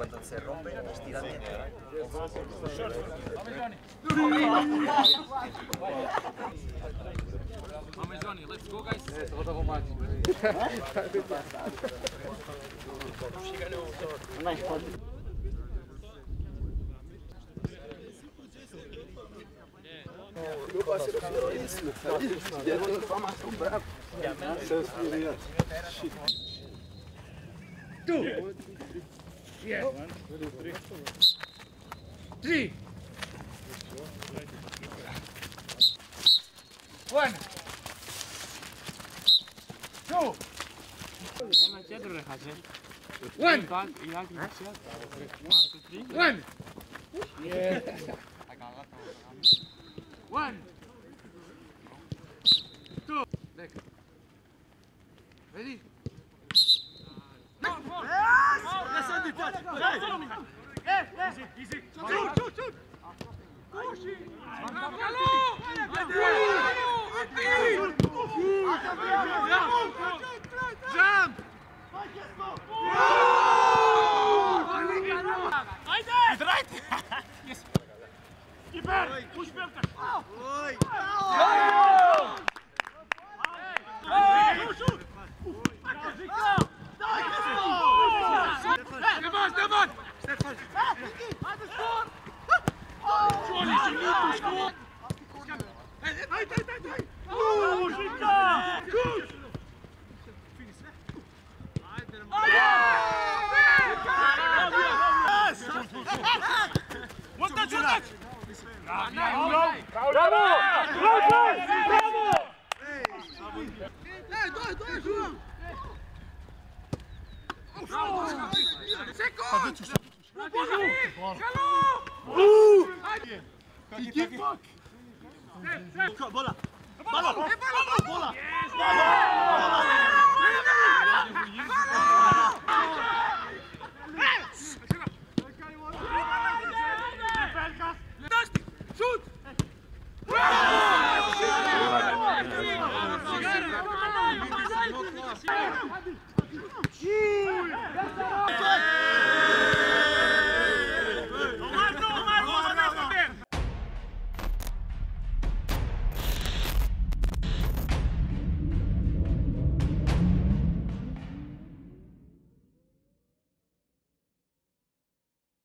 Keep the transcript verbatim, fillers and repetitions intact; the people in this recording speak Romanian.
cuando se rompe, estiras bien. Vamos, Johnny, let's go, guys. Meu parceiro falou isso, e é uma informação brava. Seus filhos. Two. Yeah. One, two, three. Three. One. Two. One. One. Yeah. One. Two. Ready? Easy, easy. Shoot, shoot, shoot. Jump. It's right. Yes. Keeper, push back. Oi. Shoot, shoot. Stefan, Stefan! Stefan! Johnny, you need to score! Hey, hey, hey, hey, hey! Oh, Zika! Good! Yes! One touch, one touch! Bravo! Bravo! Bravo! Hey, doi, doi, João! Second! Bola! Bola! Bola! Bola!